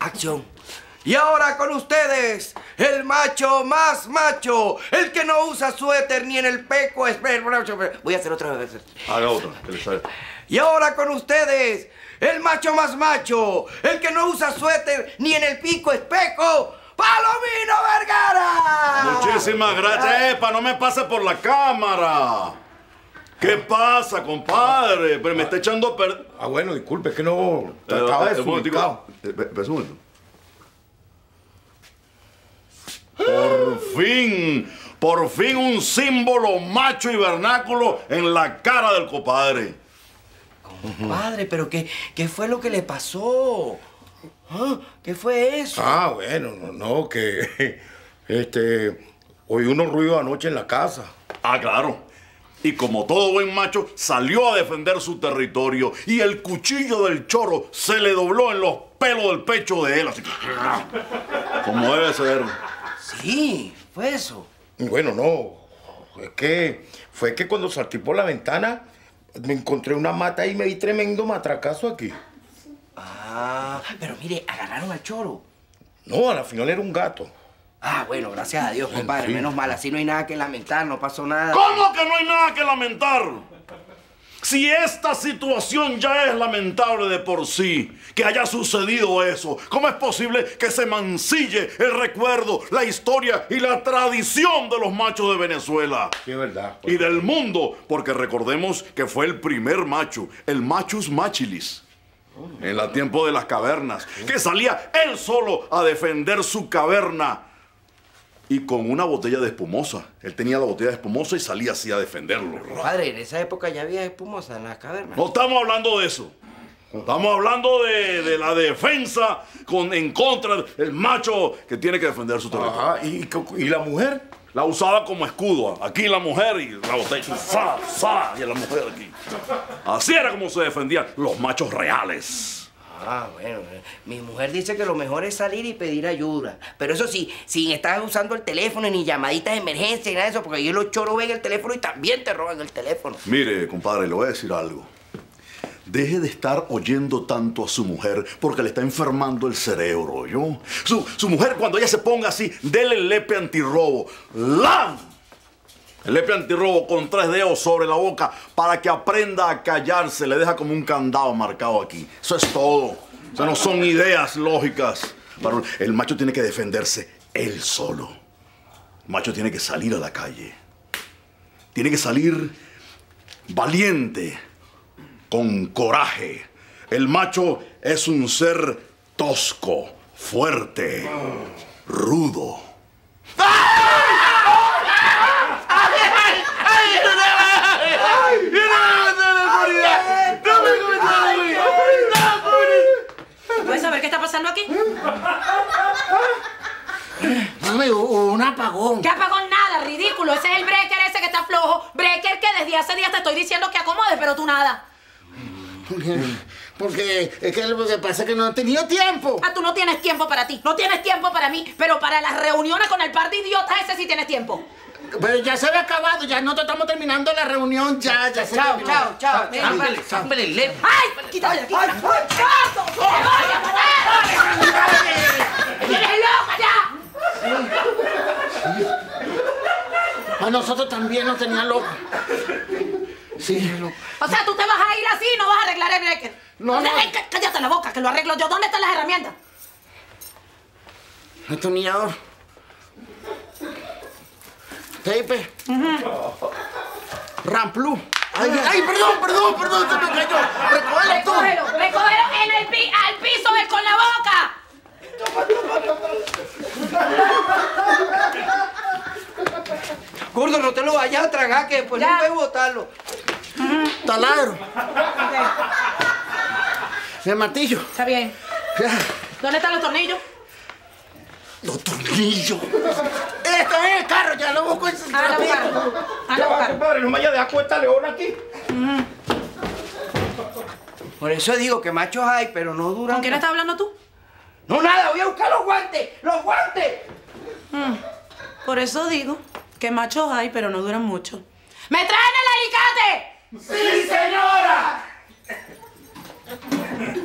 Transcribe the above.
Acción. Y ahora con ustedes, el macho más macho, el que no usa suéter ni en el peco. Voy a hacer otra vez. Haga otra, que le sale. Y ahora con ustedes, el macho más macho, el que no usa suéter ni en el pico espejo, ¡Palomino Vergara! Muchísimas gracias. ¡Epa, no me pase por la cámara! ¿Qué pasa, compadre? Pero me está echando a perder. Ah, bueno, disculpe, es que no... Estaba desubicado. Espera un momento. Por fin un símbolo macho y vernáculo en la cara del compadre. Compadre, pero ¿qué fue lo que le pasó? ¿Ah? ¿Qué fue eso? Ah, bueno, no, que... oí unos ruidos anoche en la casa. Ah, claro. Y como todo buen macho, salió a defender su territorio y el cuchillo del choro se le dobló en los pelos del pecho de él, así que... como debe ser. Sí, fue eso. Bueno, no, fue que cuando salté por la ventana me encontré una mata y me di tremendo matracazo aquí. Ah, pero mire, agarraron al choro. No, a la final era un gato. Ah, bueno, gracias a Dios, compadre. Menos mal, así no hay nada que lamentar, no pasó nada. ¿Cómo que no hay nada que lamentar? Si esta situación ya es lamentable de por sí, que haya sucedido eso, ¿cómo es posible que se mancille el recuerdo, la historia y la tradición de los machos de Venezuela? Sí, es verdad. Y del mundo, porque recordemos que fue el primer macho, el Machus Machilis. En el tiempo de las cavernas, que salía él solo a defender su caverna. Y con una botella de espumosa. Él tenía la botella de espumosa y salía así a defenderlo. Padre, en esa época ya había espumosa en las cavernas. No estamos hablando de eso. Estamos hablando de la defensa en contra del macho que tiene que defender su territorio. Ajá, ¿y la mujer? La usaba como escudo. Aquí la mujer y la botella. ¡Sa, sa! Y la mujer aquí. Así era como se defendían los machos reales. Ah, bueno, mi mujer dice que lo mejor es salir y pedir ayuda. Pero eso sí, sin estar usando el teléfono ni llamaditas de emergencia ni nada de eso, porque ahí los choros ven el teléfono y también te roban el teléfono. Mire, compadre, le voy a decir algo. Deje de estar oyendo tanto a su mujer porque le está enfermando el cerebro, ¿yo? Su mujer, cuando ella se ponga así, dele el lepe antirrobo. ¡Lam! El lepe antirrobo con 3 dedos sobre la boca para que aprenda a callarse. Le deja como un candado marcado aquí. Eso es todo. O sea, no son ideas lógicas. El macho tiene que defenderse él solo. El macho tiene que salir a la calle. Tiene que salir valiente, con coraje. El macho es un ser tosco, fuerte, rudo. ¿Puedes saber qué está pasando aquí? Mami, hubo un apagón. ¿Qué apagón? Nada, ridículo. Ese es el breaker ese que está flojo. Breaker que desde hace días te estoy diciendo que acomodes, pero tú nada. Porque es que lo que pasa es que no he tenido tiempo. Ah, tú no tienes tiempo para ti, no tienes tiempo para mí, pero para las reuniones con el par de idiotas ese sí tienes tiempo. Pero ya se había acabado, ya nosotros estamos terminando la reunión, ya se Chao, terminó. chao, chao. Ámbale, leve. ¡Ay! ¡Quítale aquí! ¡Ay! ¡Caso! ¡Que vaya a poner! ¡Eres loca ya! A nosotros también nos tenían locos. Sí, O sea, tú te vas a ir así y no vas a arreglar el breaker. No, no. Cállate la boca, que lo arreglo yo. ¿Dónde están las herramientas? Atornillador. Tape. Ramplu. Ay, perdón, se me cayó. Recógelo tú. Recógelo al piso con la boca. Gordo, no te lo vayas a tragar, que después no puedes botarlo. Taladro. El martillo. Está bien. ¿Dónde están los tornillos? Los tornillos. Esto es el carro, ya lo busco en su A buscar. Compadre, no me vaya a dejar cuesta león aquí. Por eso digo que machos hay, pero no duran. ¿Con quién estás hablando tú? No, nada, voy a buscar los guantes. ¡Los guantes! Por eso digo que machos hay, pero no duran mucho. ¡Me traen el alicate! ¡Sí, señora!